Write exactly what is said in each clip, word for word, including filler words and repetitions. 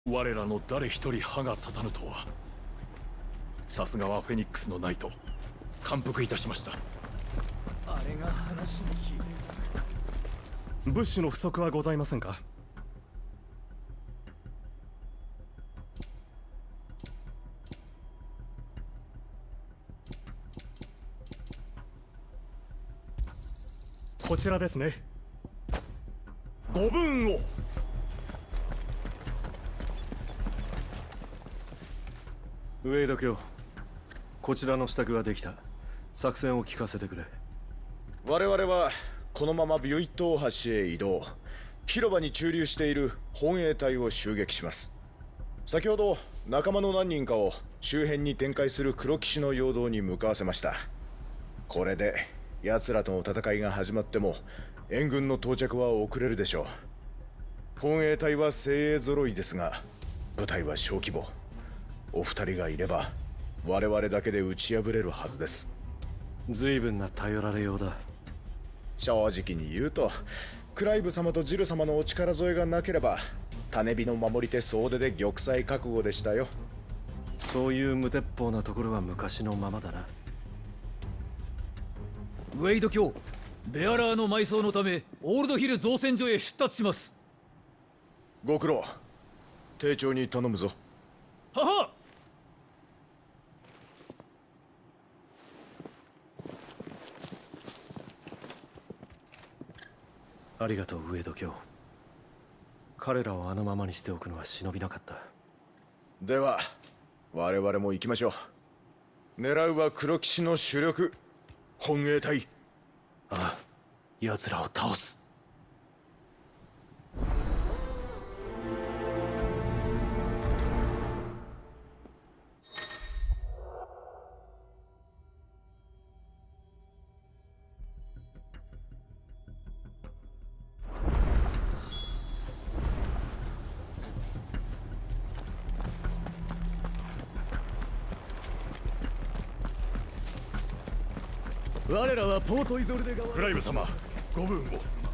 我らの誰一人歯が立たぬとは。さすがはフェニックスのナイト。感服いたしました。 あれが話に聞いていた。物資の不足はございませんか？こちらですね。 ご分を。 ウェイド卿、こちらの支度ができた。作戦を聞かせてくれ。 我々はこのままビュイット大橋へ移動。広場に駐留している本営隊を襲撃します。先ほど仲間の何人かを周辺に展開する黒騎士の陽動に向かわせました。これで奴らとの戦いが始まっても援軍の到着は遅れるでしょう。本営隊は精鋭揃いですが部隊は小規模。お二人がいれば我々だけで打ち破れるはずです。 随分な頼られようだ。 正直に言うとクライブ様とジル様のお力添えがなければ種火の守り手総出で玉砕覚悟でしたよ。 そういう無鉄砲なところは昔のままだな。 ウェイド卿、ベアラーの埋葬のためオールドヒル造船所へ出立します。 ご苦労。丁重に頼むぞ。 はは。 ありがとう、ウェイド卿。彼らをあのままにしておくのは忍びなかった。 では我々も行きましょう。狙うは黒騎士の主力本営隊。 ああ、奴らを倒す。 我らはポートイゾルデ側。 クライブ様、ご分を。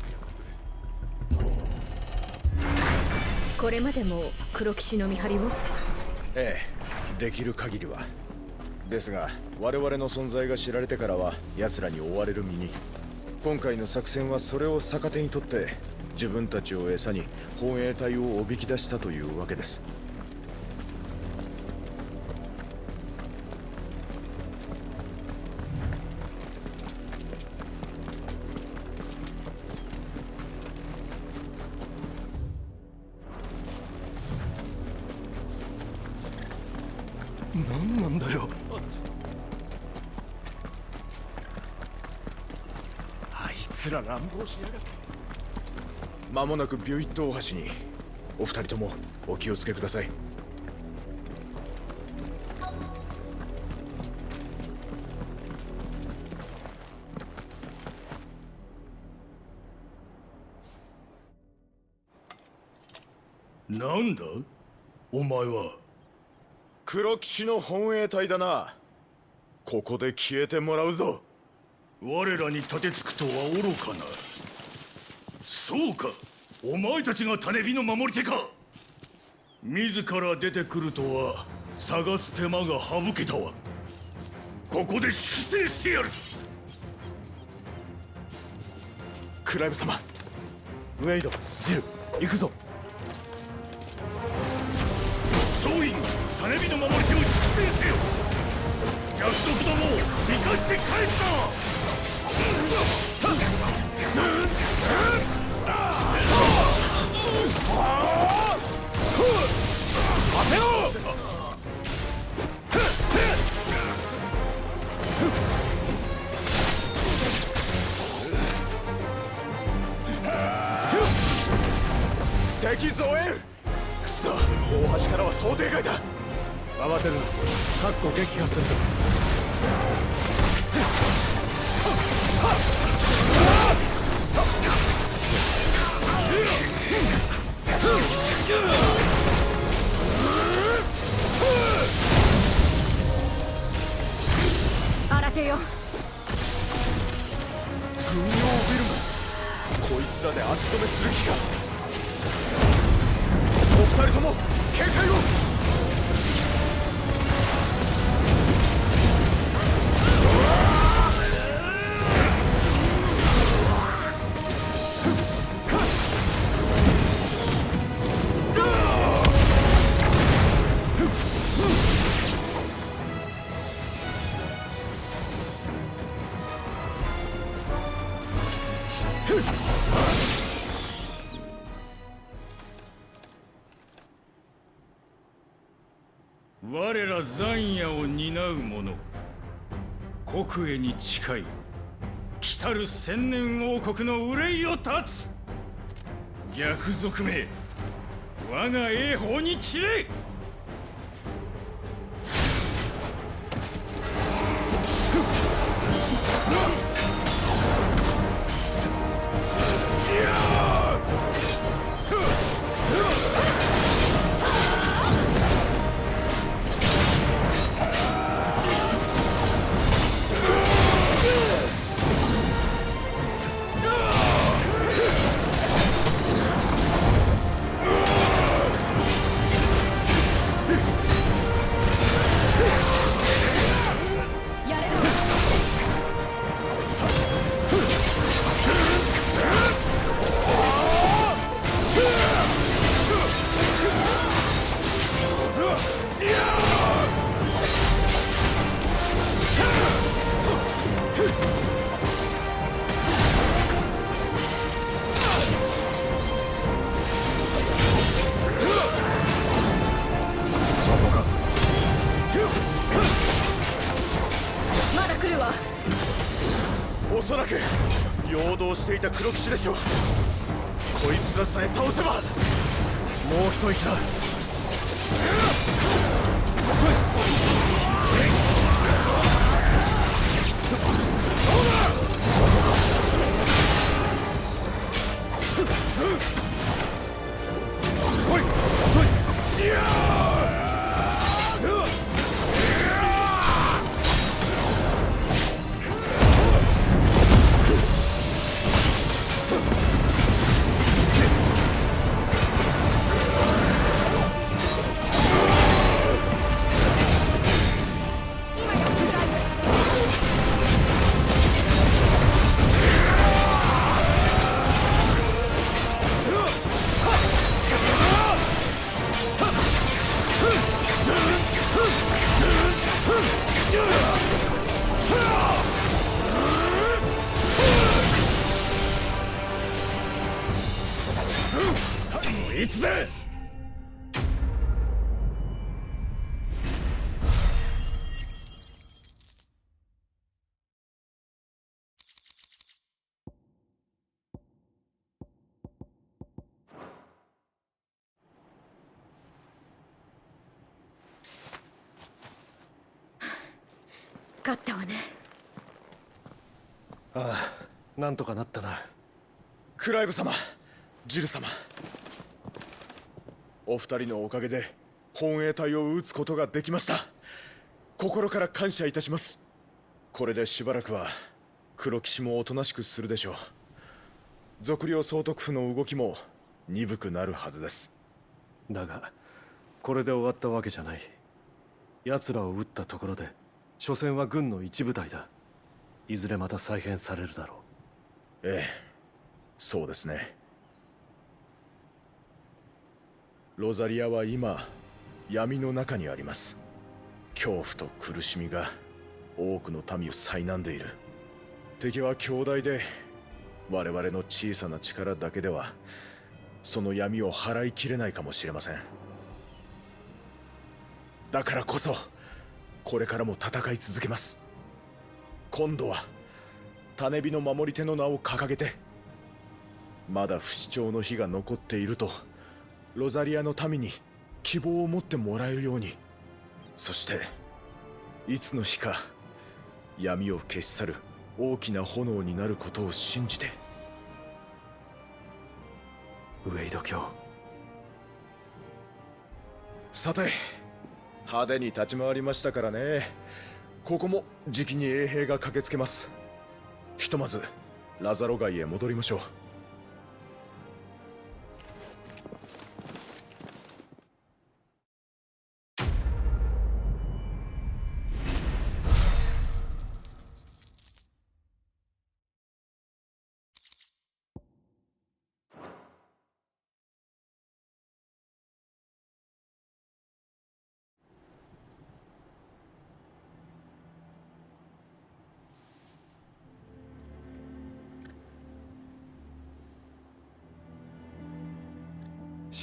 これまでも黒騎士の見張りを？ ええ、できる限りは。ですが我々の存在が知られてからは奴らに追われる身に。今回の作戦はそれを逆手にとって自分たちを餌に本営隊をおびき出したというわけです。 何なんだよ。 あいつら乱暴しやがって。 間もなくビュイット大橋に。お二人ともお気をつけください。 なんだお前は。 黒騎士の本営隊だな。ここで消えてもらうぞ。 我らに立てつくとは愚かな。そうか、お前たちが種火の守り手か。自ら出てくるとは探す手間が省けたわ。ここで粛清してやる。 クライブ様。 ウェイド、ジル、行くぞ。 総員、種火の守り手を粛清せよ。約束どもを生かして帰った。待てろ。 敵増援。くそ、大橋からは想定外だ。 慌てるな。かっこ撃破するぞ。 新手よ。 軍用ビルム。こいつらで足止めする気か。お二人とも剣戒を。 我ら残夜を担う者、国へに誓い来たる千年王国の憂いを断つ。逆賊め、我が栄宝に散れ。 まだ来るわ。 おそらく陽動していた黒騎士でしょう。こいつらさえ倒せば。もう一息だ。 来い来い。いやいつだ。 勝ったわね。 ああ、なんとかなったな。 クライブ様、ジル様、お二人のおかげで本営隊を撃つことができました。心から感謝いたします。これでしばらくは黒騎士もおとなしくするでしょう。賊領総督府の動きも鈍くなるはずです。 だがこれで終わったわけじゃない。奴らを撃ったところで所詮は軍の一部隊だ。いずれまた再編されるだろう。ええ、そうですね。ロザリアは今闇の中にあります。恐怖と苦しみが多くの民を苛んでいる。敵は強大で、我々の小さな力だけではその闇を払いきれないかもしれません。だからこそこれからも戦い続けます。今度は種火の守り手の名を掲げて、まだ不死鳥の火が残っているとロザリアの民に希望を持ってもらえるように、そしていつの日か闇を消し去る大きな炎になることを信じて。 う。ウェイド卿、 さて、派手に立ち回りましたからね。ここもじきに衛兵が駆けつけます。ひとまずラザロ街へ戻りましょう。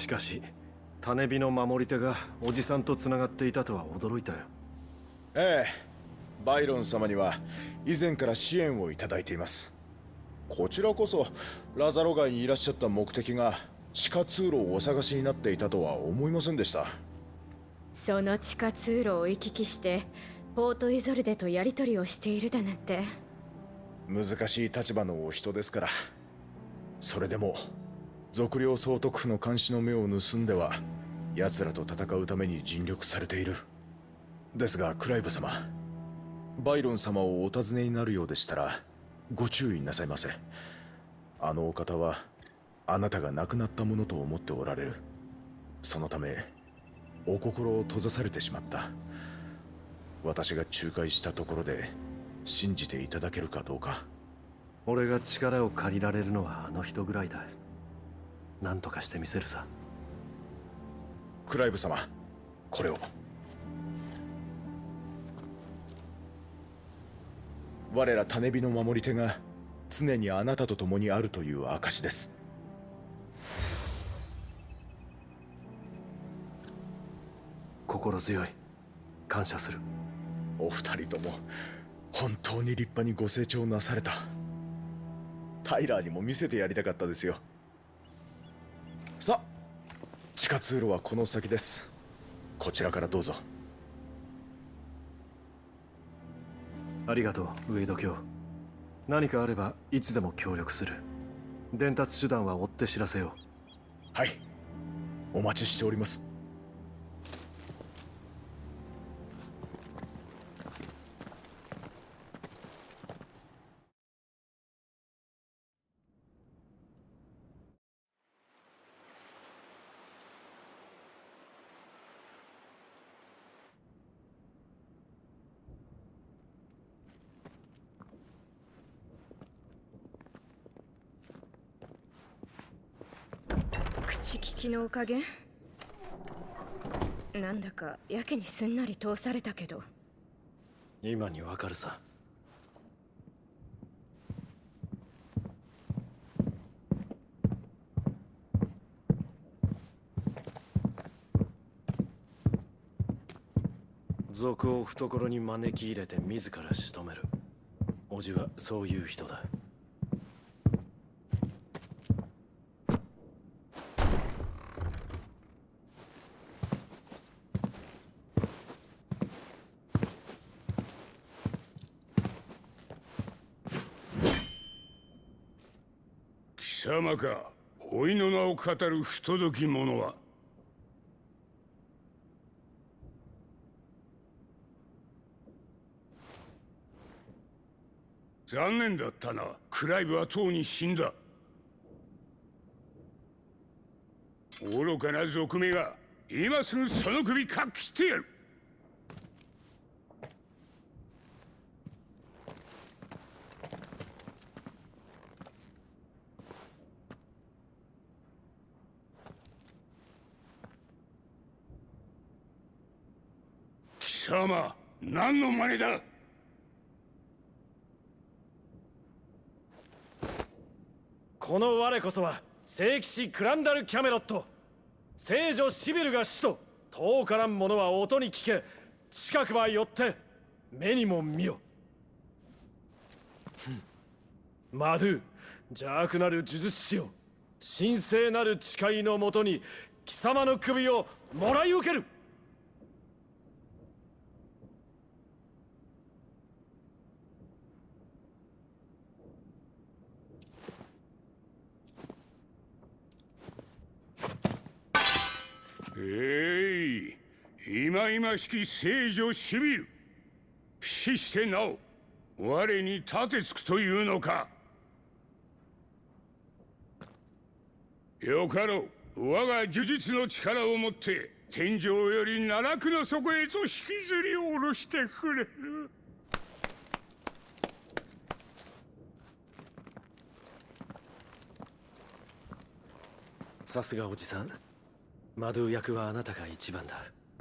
しかし種火の守り手がおじさんとつながっていたとは驚いたよ。 ええ、バイロン様には以前から支援をいただいています。こちらこそラザロ街にいらっしゃった目的が地下通路をお探しになっていたとは思いませんでした。 その地下通路を行き来してポートイゾルデとやり取りをしているだなんて。 難しい立場のお人ですから。それでも賊領総督府の監視の目を盗んでは奴らと戦うために尽力されている。ですがクライブ様、バイロン様をお尋ねになるようでしたらご注意なさいませ。あのお方はあなたが亡くなったものと思っておられる。そのためお心を閉ざされてしまった。私が仲介したところで信じていただけるかどうか。 俺が力を借りられるのはあの人ぐらいだ。何とかしてみせるさ。 クライブ様、これを。我ら種火の守り手が常にあなたと共にあるという証です。 心強い。感謝する。 お二人とも本当に立派にご成長なされた。タイラーにも見せてやりたかったですよ。さあ、地下通路はこの先です。こちらからどうぞ。 ありがとう、ウェイド卿。何かあればいつでも協力する。伝達手段は追って知らせよう。 はい、お待ちしております。 口利きのおかげ。なんだかやけにすんなり通されたけど。 今にわかるさ。賊を懐に招き入れて自ら仕留める。叔父はそういう人だ。 貴様か、老いの名を語る不届き者は。残念だったな。クライブはとうに死んだ。愚かな賊めが今すぐその首かっ切ってやる。貴様、何の真似だ。 この我こそは聖騎士クランダル・キャメロット。聖女シビルが首都。遠からん者は音に聞け。近くば寄って目にも見よ。マドゥ、邪悪なる呪術師よ、神聖なる誓いのもとに貴様の首をもらい受ける。 えい、忌々しき聖女シビル。死してなお我に立てつくというのか。よかろう、我が呪術の力をもって天井より奈落の底へと引きずり下ろしてくれる。 さすがおじさん。マドゥ役はあなたが一番だ。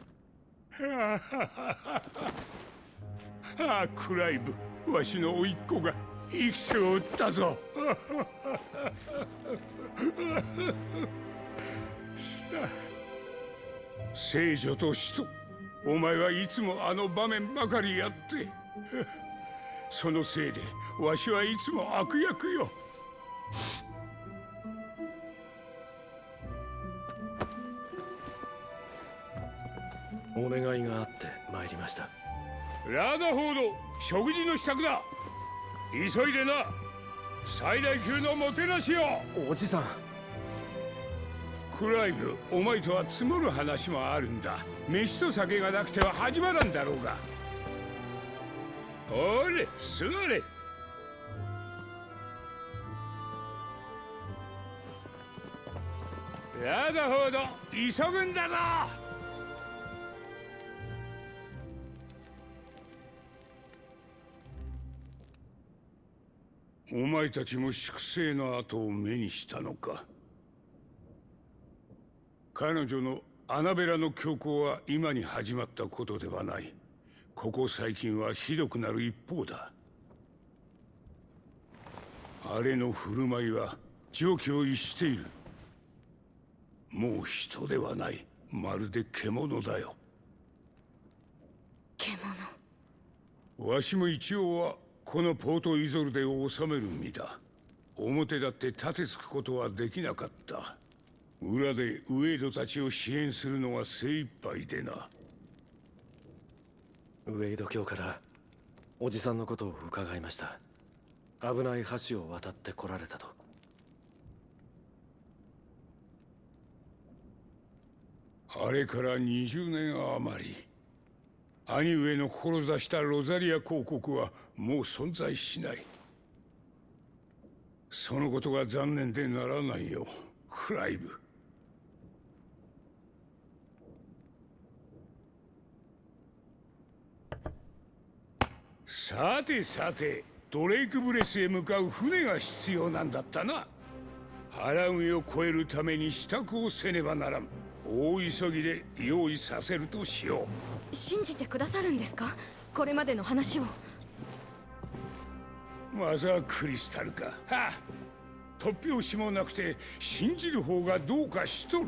ああ、クライブ、わしの甥っ子が生きておったぞ。 聖女と使徒、お前はいつもあの場面ばかりやってそのせいでわしはいつも悪役よ。 お願いがあって参りました。 ラダフォード、食事の支度だ。急いでな。最大級のもてなしよ。 おじさん。 クライブ、お前とは積もる話もあるんだ。飯と酒がなくては始まらんだろうが。おれ、座れ。ラダフォード、急ぐんだぞ。お前たちも粛清の後を目にしたのか。彼女のアナベラの強行は今に始まったことではない。ここ最近はひどくなる一方だ。あれの振る舞いは常軌を逸している。もう人ではない。まるで獣だよ。 獣。 わしも一応はこのポートイゾルデを治める身だ。表だって立てつくことはできなかった。裏でウェイドたちを支援するのが精一杯でな。 ウェイド卿からおじさんのことを伺いました。危ない橋を渡って来られたと。 あれからにじゅうねん余り、兄上の志したロザリア公国はもう存在しない。そのことが残念でならないよ、クライブ。さてさて、ドレイクブレスへ向かう船が必要なんだったな。荒海を越えるために支度をせねばならん。大急ぎで用意させるとしよう。信じてくださるんですか、これまでの話を。 まずはクリスタルか。はあ、突拍子もなくて信じる方がどうかしとる。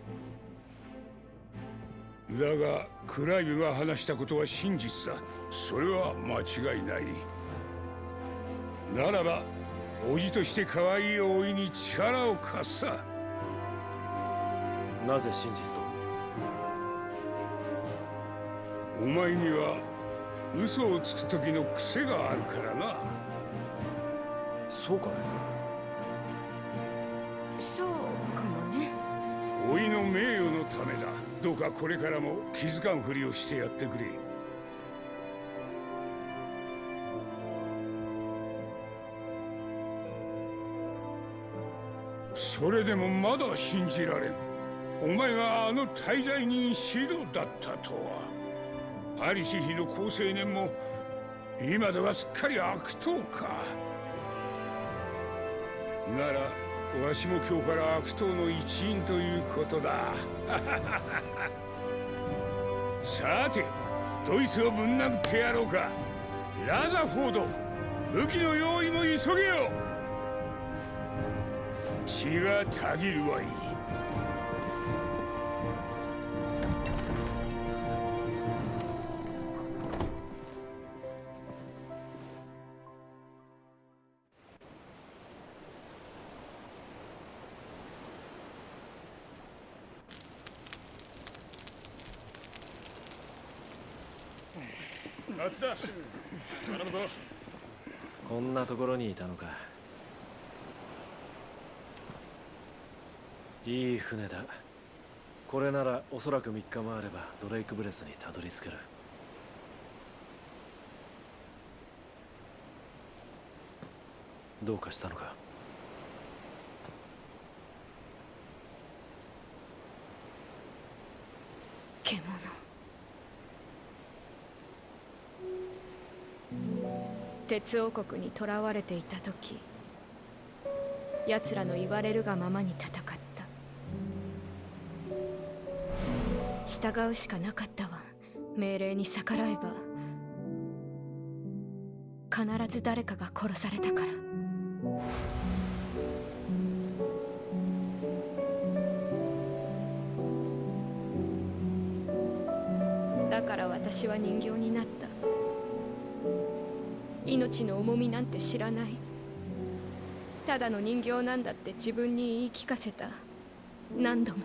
だがクライブが話したことは真実さ。それは間違いない。ならば叔父として可愛い甥に力を貸すさ。 なぜ真実と？ お前には嘘をつく時の癖があるからな。 そうかね。 そうかもね。 甥の名誉のためだ。どうかこれからも気づかんふりをしてやってくれ。それでもまだ信じられん。お前があの大罪人シドだったとは。アリシヒの好青年も今ではすっかり悪党か。ならわしも今日から悪党の一員ということだ。さてドイツをぶん殴ってやろうか。ラザフォード、武器の用意も急げよ。血がたぎるわいい。 あっちだ。頼むぞ。 こんなところにいたのか。いい船だ。これならおそらくみっかもあればドレイクブレスにたどり着ける。どうかしたのか。 獣。鉄王国に囚われていた時、奴らの言われるがままに戦った。従うしかなかったわ。命令に逆らえば必ず誰かが殺されたから。 だから私は人形になった。命の重みなんて知らない。ただの人形なんだって自分に言い聞かせた。何度も。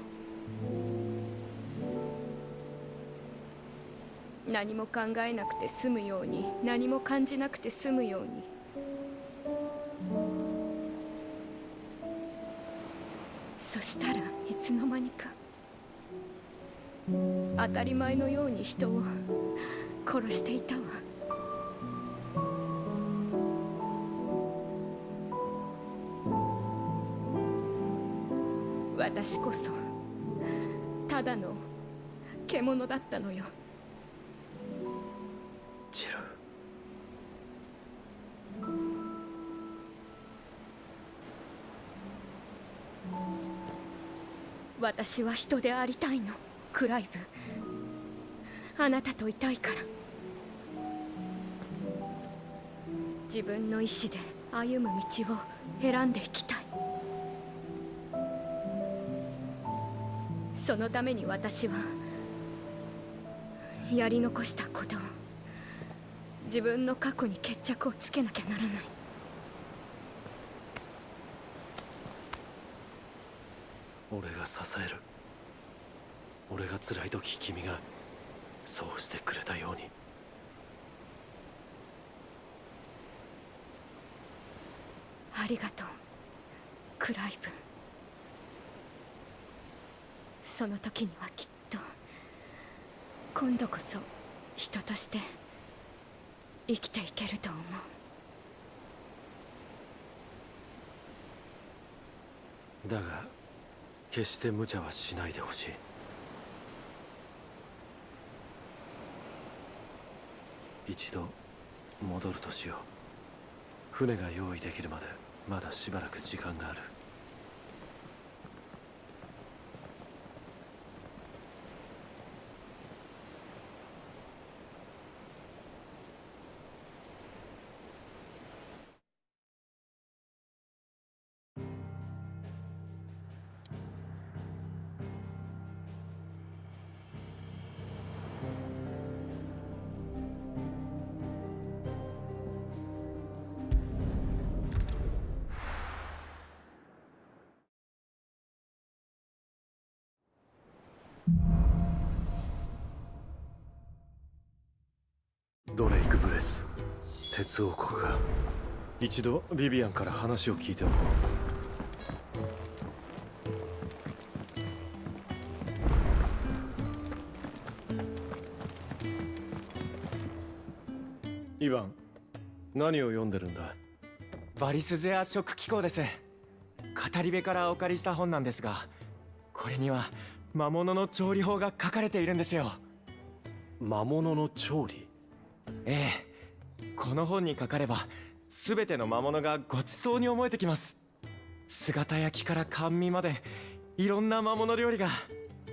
何も考えなくて済むように、何も感じなくて済むように。そしたらいつの間にか当たり前のように人を殺していたわ。私こそただの獣だったのよ。 ジル。 私は人でありたいの、クライブ。あなたといたいから。自分の意志で歩む道を選んでいきたい。そのために私はやり残したことを、自分の過去に決着をつけなきゃならない。 俺が支える。俺が辛い時君がそうしてくれたように。 ありがとう、クライブ。その時にはきっと今度こそ人として生きていけると思う。 だが決して無茶はしないでほしい。一度戻るとしよう。船が用意できるまでまだしばらく時間がある。ドレイク・ブレス、鉄王国が。一度ビビアンから話を聞いておこう。イヴァン、何を読んでるんだ？ バリスゼア食機構です。語り部からお借りした本なんですが、これには魔物の調理法が書かれているんですよ。 魔物の調理？ ええ、この本にかかれば全ての魔物がごちそうに思えてきます。姿焼きから甘味までいろんな魔物料理が。あ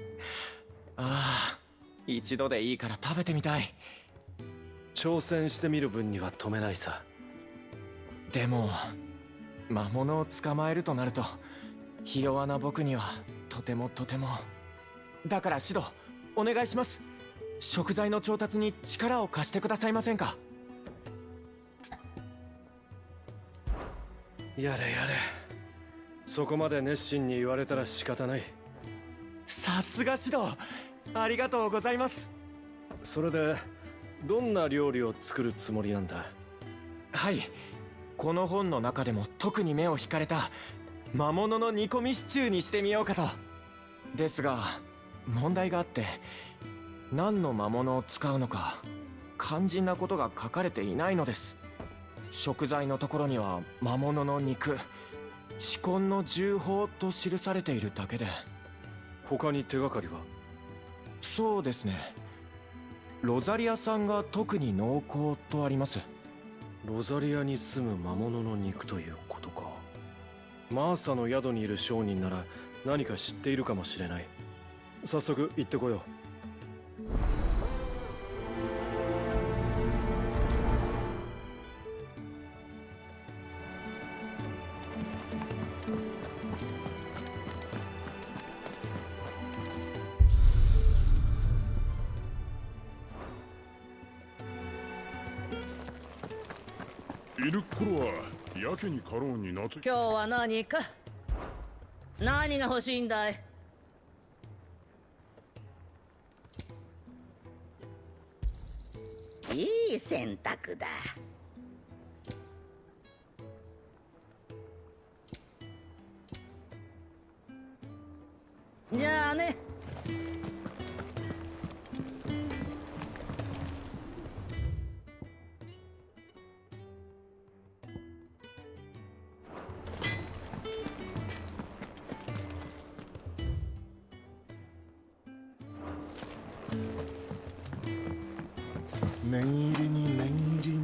あ、一度でいいから食べてみたい。 挑戦してみる分には止めないさ。 でも魔物を捕まえるとなるとひ弱な僕にはとてもとても。だからシド、お願いします。食材の調達に力を貸してくださいませんか？ やれやれ。そこまで熱心に言われたら仕方ない。 さすがシド、ありがとうございます。 それでどんな料理を作るつもりなんだ？ はい、この本の中でも特に目を引かれた魔物の煮込みシチューにしてみようかと。ですが問題があって、何の魔物を使うのか肝心なことが書かれていないのです。食材のところには魔物の肉、至根の重宝と記されているだけで。 他に手がかりは？ そうですね、ロザリアさんが特に濃厚とあります。 ロザリアに住む魔物の肉ということか。マーサの宿にいる商人なら何か知っているかもしれない。早速行ってこよう。 いる頃はやけにかろうになつ。 今日は何か何が欲しいんだい？いい選択だ。じゃあね。 念入りに念入りに。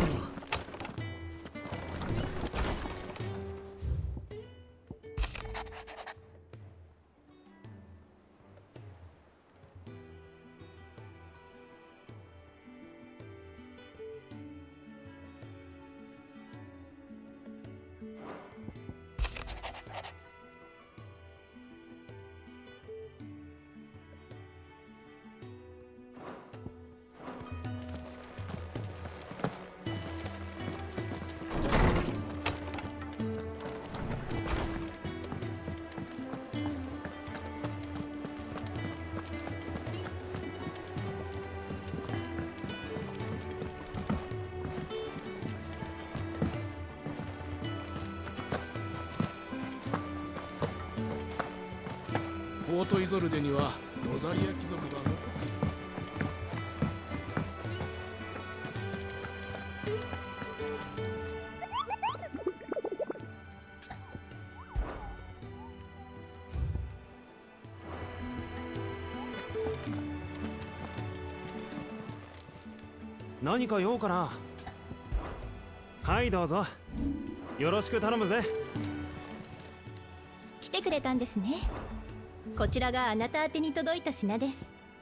ポートイゾルデにはロザリア貴族が残っている。 何か用かな。はいどうぞ、よろしく頼むぜ。 来てくれたんですね。こちらがあなた宛てに届いた品です。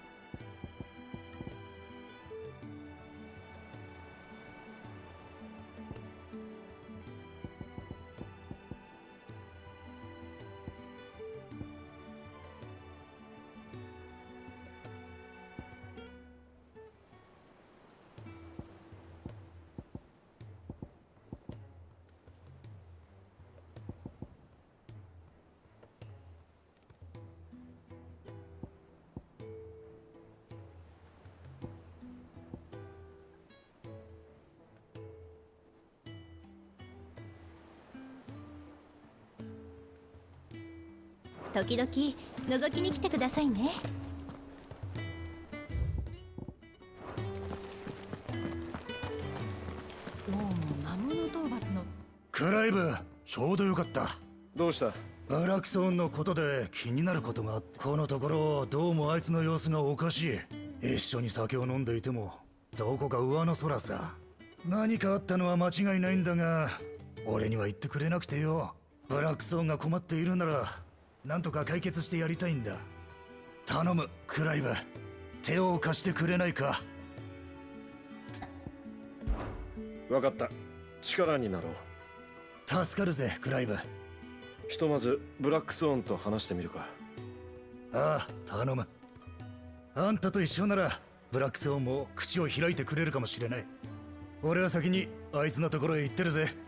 時々覗きに来てくださいね。 どうも魔物討伐のクライブ、ちょうどよかった。 どうした？ ブラックソーンのことで気になることがあって、このところどうもあいつの様子がおかしい。一緒に酒を飲んでいてもどこか上の空さ。何かあったのは間違いないんだが、俺には言ってくれなくてよ。ブラックソーンが困っているならなんとか解決してやりたいんだ。頼むクライブ、手を貸してくれないか。 分かった、力になろう。助かるぜクライブ。 ひとまずブラックスオーンと話してみるか。 ああ頼む。あんたと一緒ならブラックスオーンも口を開いてくれるかもしれない。俺は先にあいつのところへ行ってるぜ。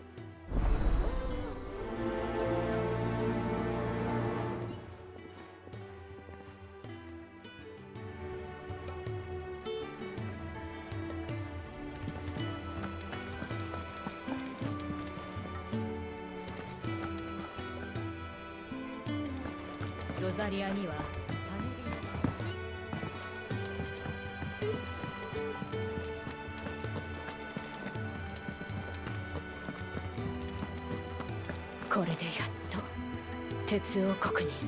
ロザリアにはこれでやっと鉄王国に。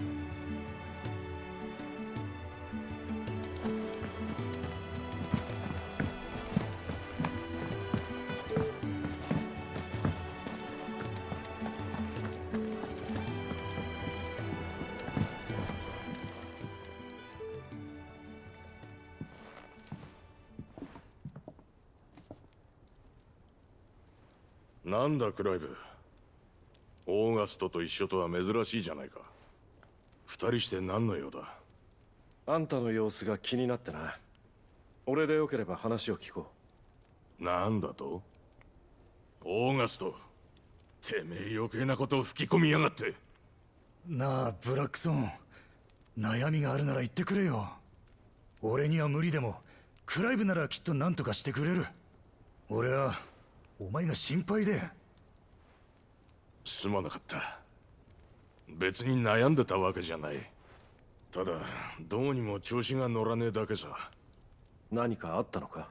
なんだクライブ、オーガストと一緒とは珍しいじゃないか。二人して何の用だ？ あんたの様子が気になってな。俺でよければ話を聞こう。なんだと？ オーガスト、てめえ余計なことを吹き込みやがって。 なあブラックソン、悩みがあるなら言ってくれよ。俺には無理でもクライブならきっと何とかしてくれる。俺はお前が心配で。 すまなかった。別に悩んでたわけじゃない。ただどうにも調子が乗らねえだけさ。 何かあったのか？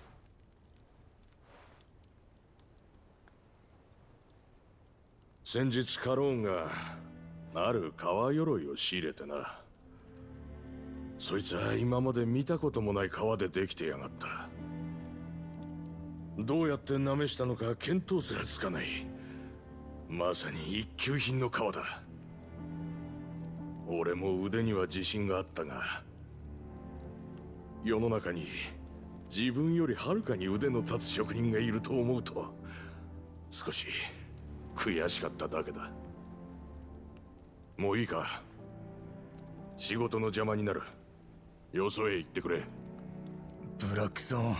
先日カローンがある革鎧を仕入れてな。そいつは今まで見たこともない革でできてやがった。どうやってなめしたのか見当すらつかない。まさに一級品の革だ。俺も腕には自信があったが、世の中に自分よりはるかに腕の立つ職人がいると思うと少し悔しかっただけだ。もういいか。仕事の邪魔になる。よそへ行ってくれ。 ブラックソン。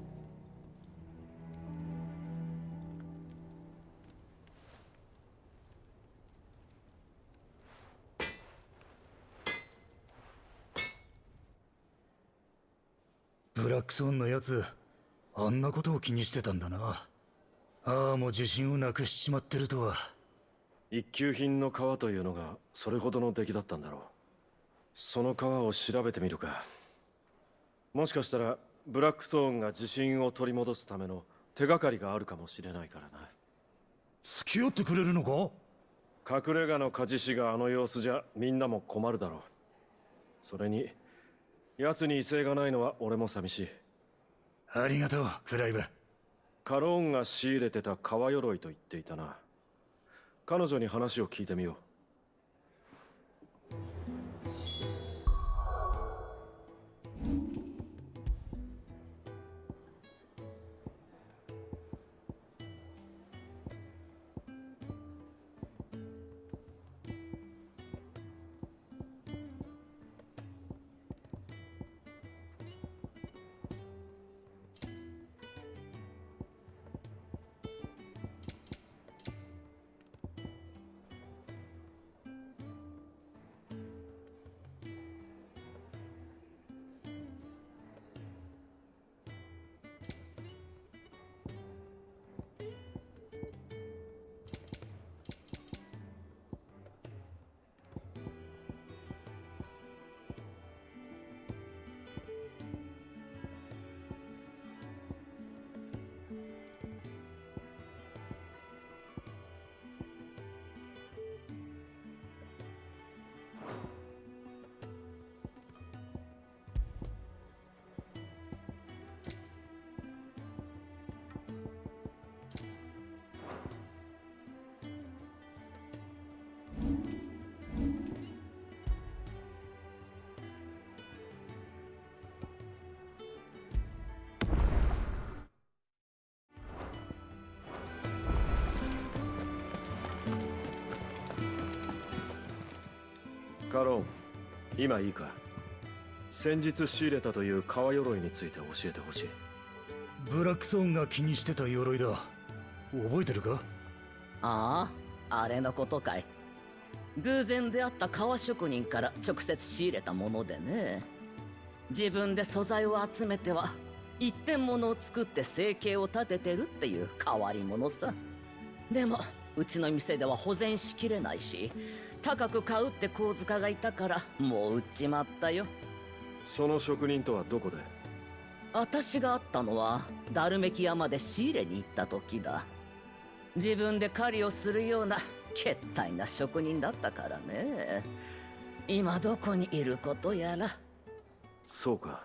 ブラックソンのやつ、あんなことを気にしてたんだな。ああ、もう自信をなくしちまってるとは。 一級品の革というのがそれほどの出来だったんだろう。その革を調べてみるか。もしかしたらブラックソーンが自信を取り戻すための手がかりがあるかもしれないからな。 付き合ってくれるのか？ 隠れ家の鍛冶師があの様子じゃみんなも困るだろう。それに奴に威勢がないのは俺も寂しい。 ありがとうクライブ。 カローンが仕入れてた革鎧と言っていたな。彼女に話を聞いてみよう。カロン、今いいか。先日仕入れたという革鎧について教えてほしい。 ブラックソーンが気にしてた鎧だ。覚えてるか？ ああ、あれのことかい。偶然出会った革職人から直接仕入れたものでね。自分で素材を集めては一点物を作って生計を立ててるっていう変わり者さ。でもうちの店では保全しきれないし、高く買うって小塚がいたからもう売っちまったよ。 その職人とはどこで？ 私が会ったのはダルメキ山で仕入れに行った時だ。自分で狩りをするようなけったいな職人だったからね。今どこにいることやら。 そうか。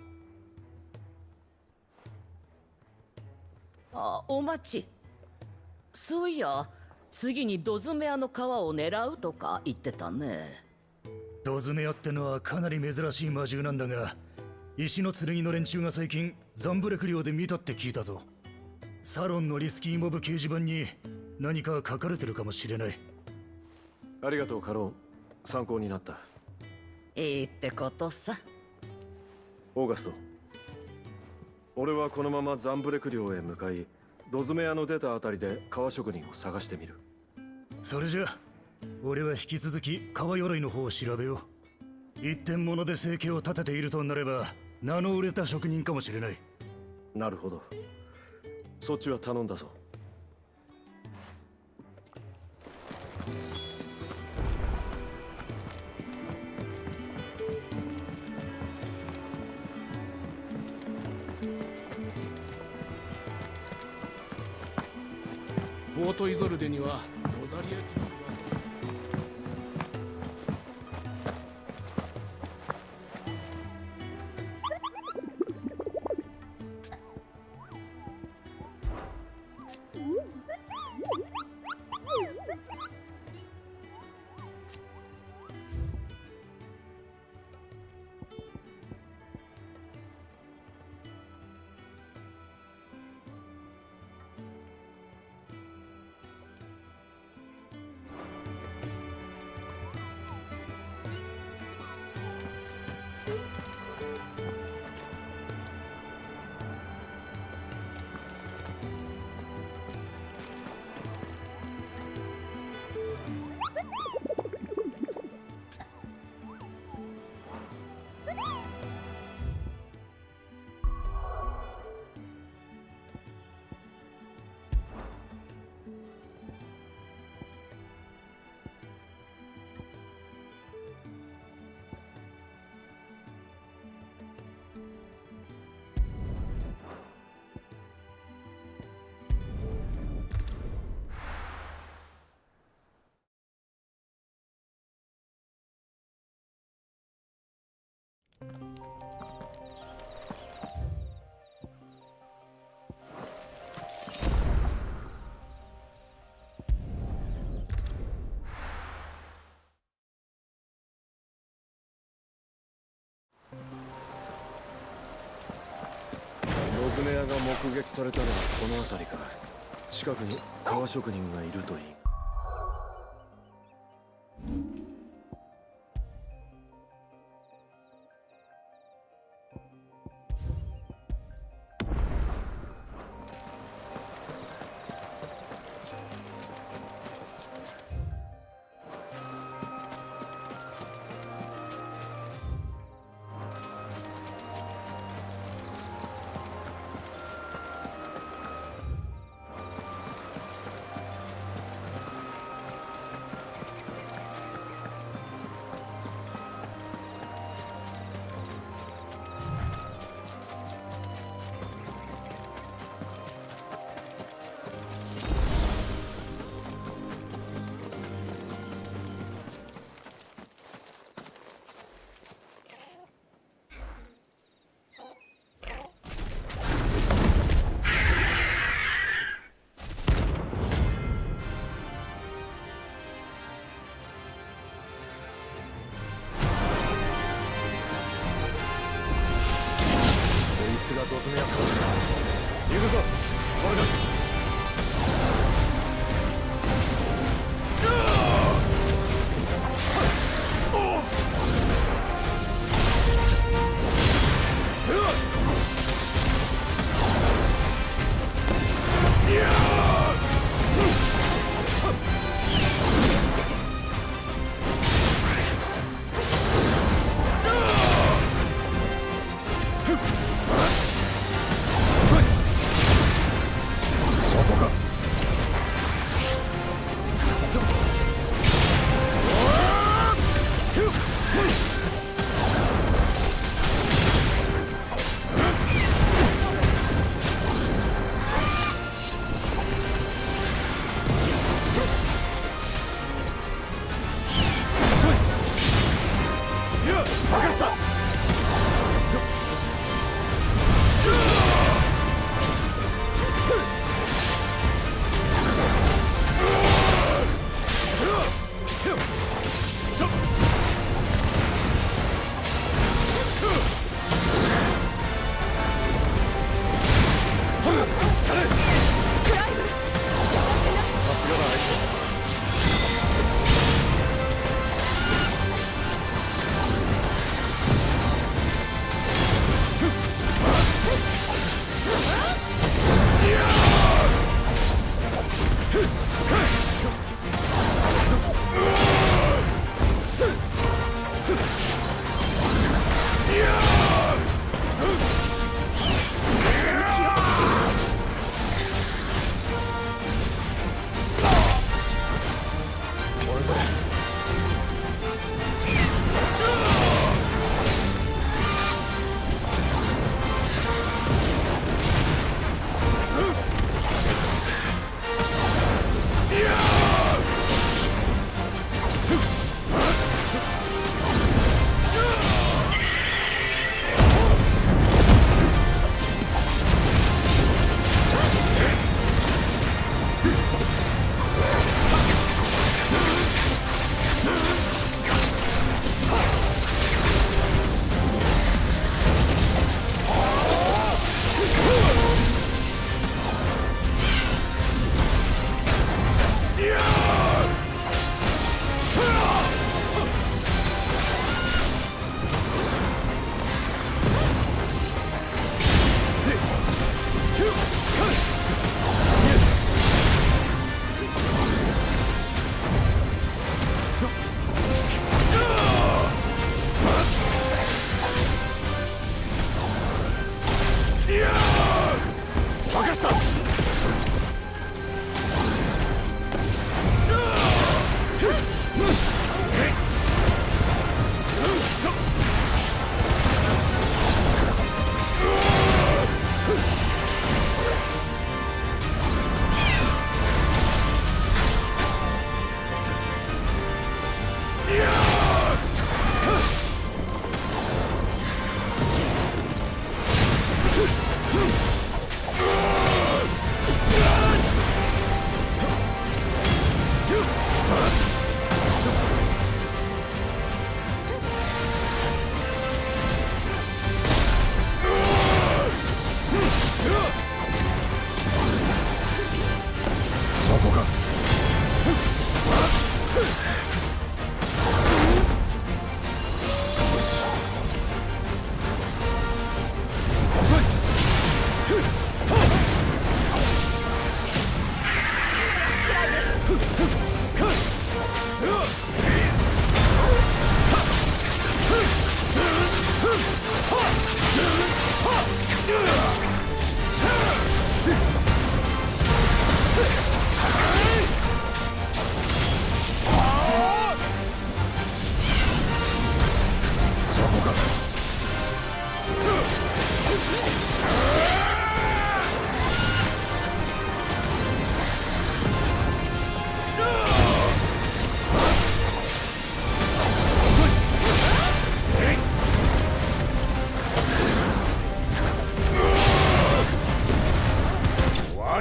あ、お待ち。そういや、次にドズメアの皮を狙うとか言ってたね。 ドズメアってのはかなり珍しい魔獣なんだが、石の剣の連中が最近ザンブレク領で見たって聞いたぞ。サロンのリスキーモブ掲示板に何か書かれてるかもしれない。 ありがとうカロン、参考になった。 いいってことさ。 オーガスト、俺はこのままザンブレク領へ向かいドズメ屋の出たあたりで革職人を探してみる。 それじゃ俺は引き続き革鎧の方を調べよう。一点物で生計を立てているとなれば名の売れた職人かもしれない。 なるほど、そっちは頼んだぞ。 ポートイゾルデにはロザリア貴族がロズメ屋が目撃されたのはこの辺りか。近くに革職人がいるといい。ドズメ屋か。行くぞ、俺だ。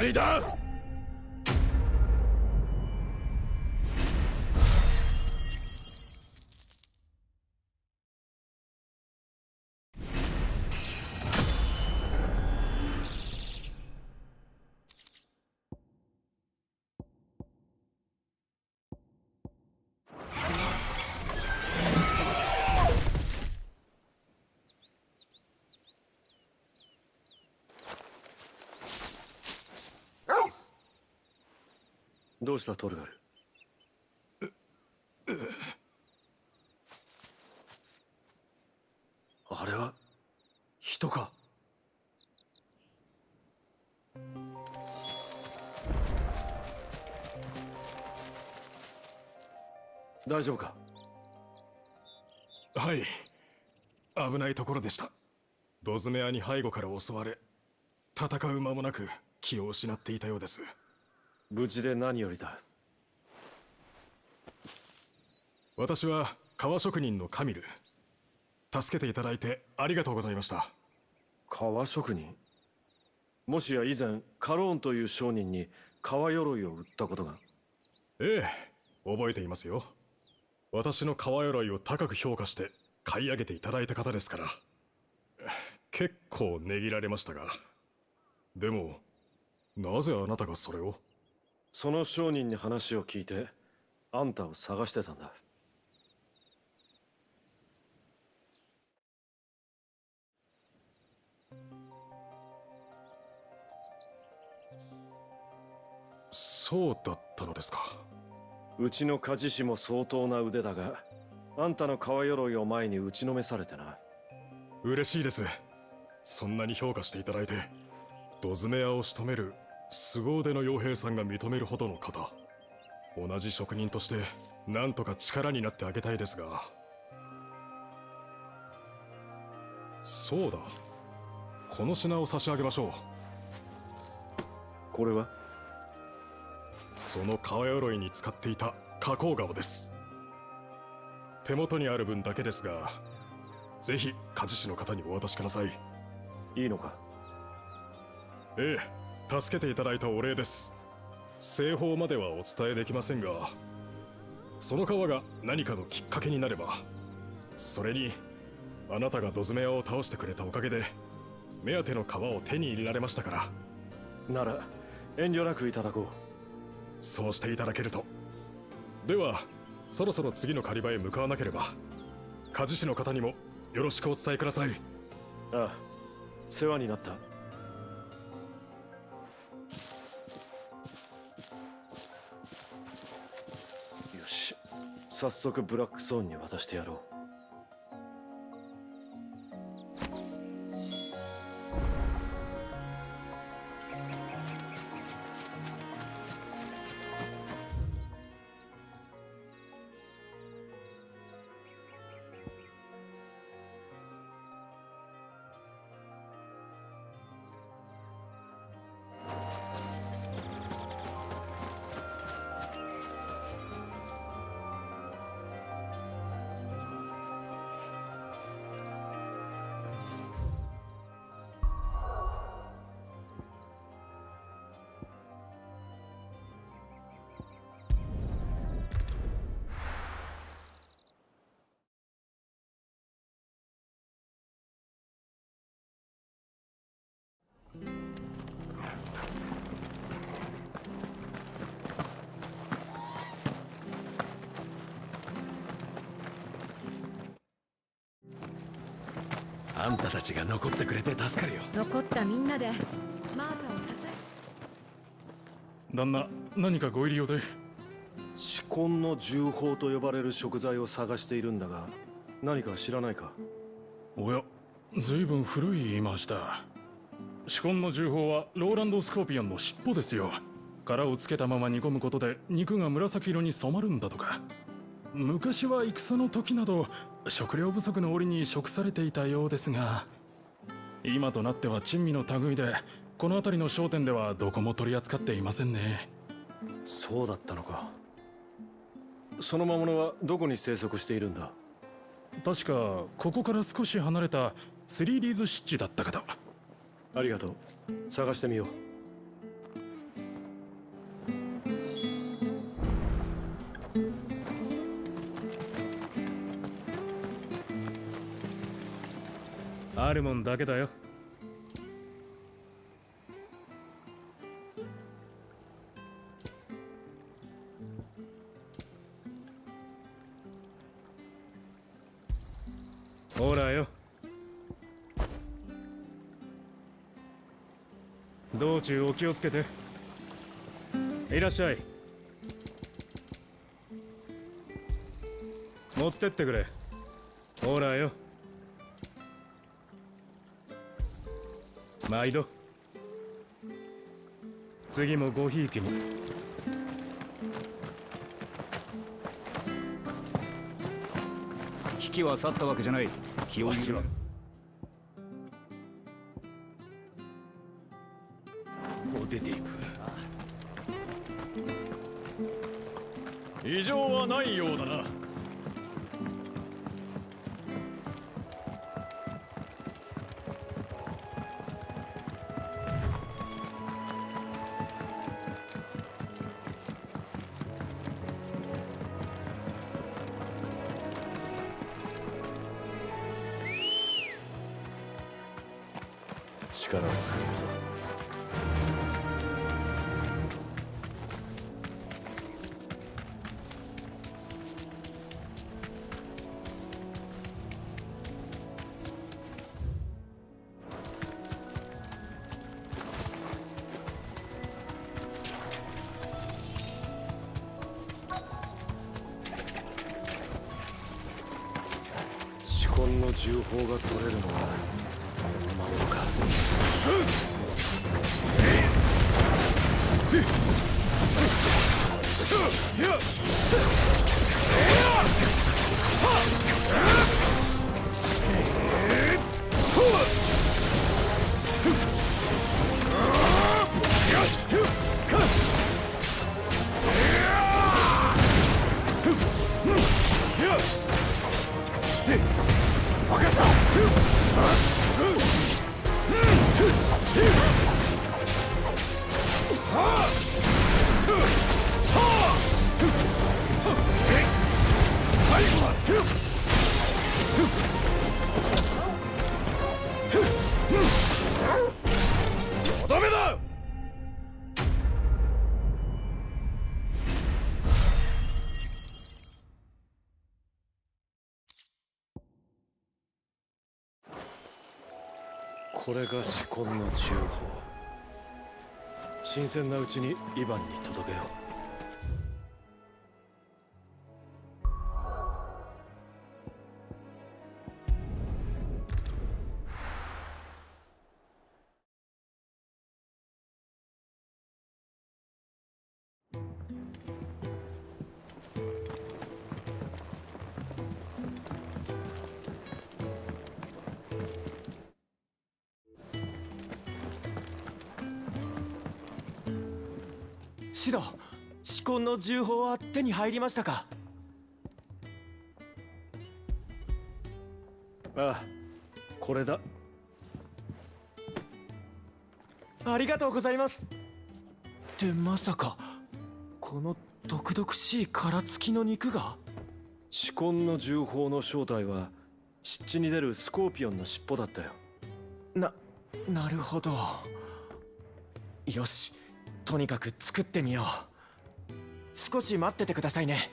いだ。 どうしたトルガル？あれは人か？大丈夫か？ はい、危ないところでした。ドズメアに背後から襲われ、戦う間もなく気を失っていたようです。 無事で何よりだ。 私は革職人のカミル。助けていただいてありがとうございました。 革職人？もしや以前カローンという商人に革鎧を売ったことが？ ええ、覚えていますよ。私の革鎧を高く評価して買い上げていただいた方ですから。結構値切られましたが。でもなぜあなたがそれを？ その商人に話を聞いてあんたを探してたんだ。 そうだったのですか。 うちの鍛冶師も相当な腕だが、あんたの革鎧を前に打ちのめされてな。 嬉しいです。そんなに評価していただいて。ドズメアを仕留める凄腕の傭兵さんが認めるほどの方。同じ職人として何とか力になってあげたいですが。そうだ、この品を差し上げましょう。 これは？ その革鎧に使っていた加工革です。手元にある分だけですが、ぜひ鍛冶師の方にお渡しください。 いいのか？ ええ、助けていただいたお礼です。製法まではお伝えできませんが、その革が何かのきっかけになれば、それにあなたがドズメアを倒してくれたおかげで目当ての革を手に入れられましたから。 なら遠慮なくいただこう。 そうしていただけると。ではそろそろ次の狩り場へ向かわなければ。鍛冶師の方にもよろしくお伝えください。 ああ、世話になった。よし、早速ブラックソーンに渡してやろう。 あんたたちが残ってくれて助かるよ。 残ったみんなでマーサを支え。旦那、何かご入り用で？ 紫根の重宝と呼ばれる食材を探しているんだが、何か知らないか？ おや、随分古い言い回しだ。紫根の重宝はローランドスコーピオンの尻尾ですよ。殻をつけたまま煮込むことで肉が紫色に染まるんだとか。昔は戦の時など食料不足の折に食されていたようですが、今となっては珍味の類で、この辺りの商店ではどこも取り扱っていませんね。 そうだったのか。その魔物はどこに生息しているんだ？ 確かここから少し離れたスリーリーズ湿地だったかと。 ありがとう。探してみよう。 あるもんだけだよ。ほらよ。道中お気をつけて。いらっしゃい。持ってってくれ。ほらよ。毎度。次もごひいきに。 危機は去ったわけじゃない。気をしろ。 もう出ていく。 異常はないようだな。 力を借りるぞ。紫紺の銃砲が取れるのはこの魔王か。 分かった。とどめだ。 これが紫紺の銃砲。新鮮なうちにイヴァンに届けよう。 シド、紫紺の銃砲は手に入りましたか？ ああ、これだ。 ありがとうございます。ってまさかこの毒々しい殻付きの肉が？ 紫紺の銃砲の正体は湿地に出るスコーピオンの尻尾だったよ。 な、なるほど。よし、とにかく作ってみよう。少し待っててくださいね。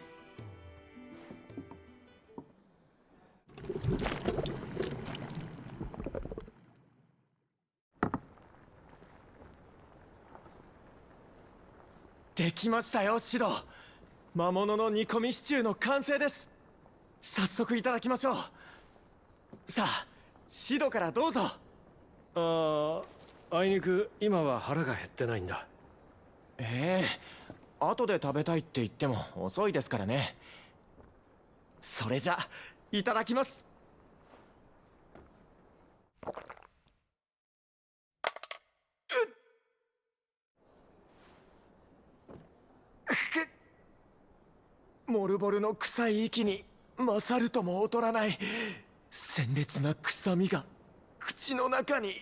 できましたよ、シド。魔物の煮込みシチューの完成です。早速いただきましょう。さあ、シドからどうぞ。 ああ、あいにく今は腹が減ってないんだ。 ええ、後で食べたいって言っても遅いですからね。それじゃいただきます。モルボルの臭い息に勝るとも劣らない鮮烈な臭みが口の中に。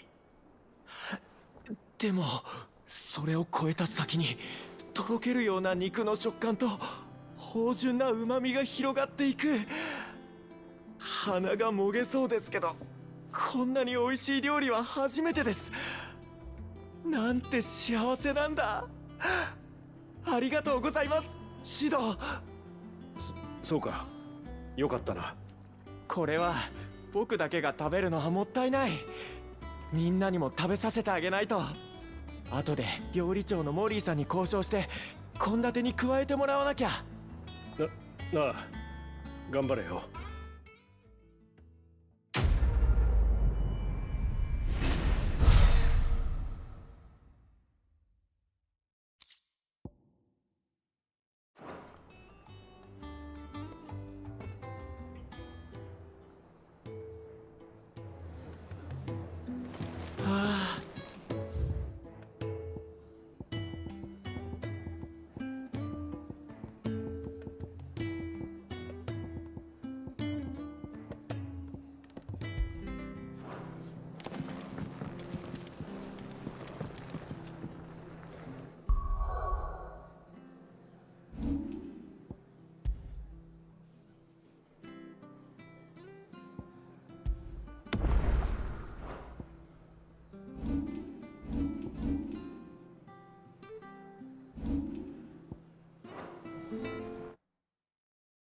でもそれを超えた先にとろけるような肉の食感と芳醇な旨みが広がっていく。鼻がもげそうですけどこんなに美味しい料理は初めてです。なんて幸せなんだ。ありがとうございます、シド。 そそうか、よかったな。 これは僕だけが食べるのはもったいない。みんなにも食べさせてあげないと。後で料理長のモリーさんに交渉して献立に加えてもらわなきゃ。 な、なあ、頑張れよ。